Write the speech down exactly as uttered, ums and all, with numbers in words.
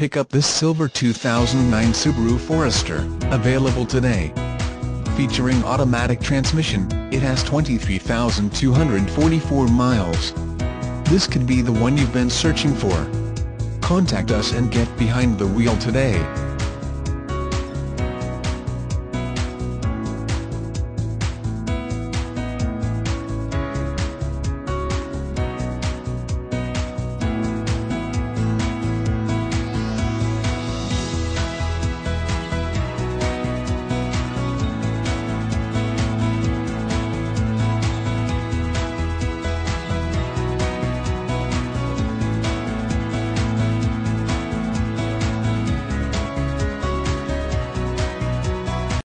pick up this silver two thousand nine Subaru Forester, available today. Featuring automatic transmission, it has twenty-three thousand two hundred forty-four miles. This could be the one you've been searching for. Contact us and get behind the wheel today.